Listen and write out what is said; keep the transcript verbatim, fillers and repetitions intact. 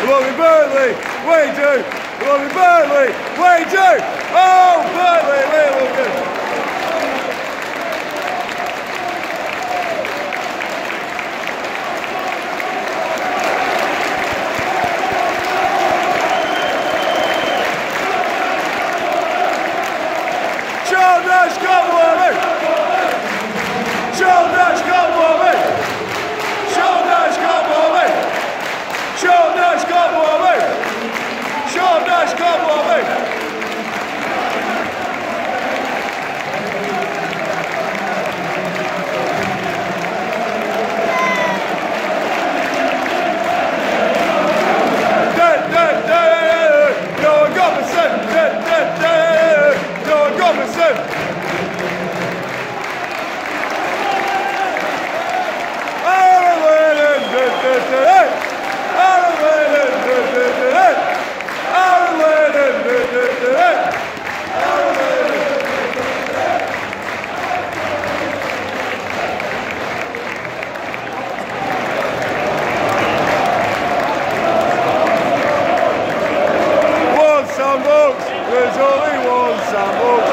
Lovely Burnley, way two. Lovely Burnley, way two. Oh, Burnley, really good. Charles Nash, come on, mate. Charles Nash, come on, mate. Charles Nash, come on, mate. Charles Nash, come on, mate. Charles Nash, come on, mate. Dead, dead, dead. No one got percent. Dead, dead, dead. No one got percent. There's only one Sam Oaks.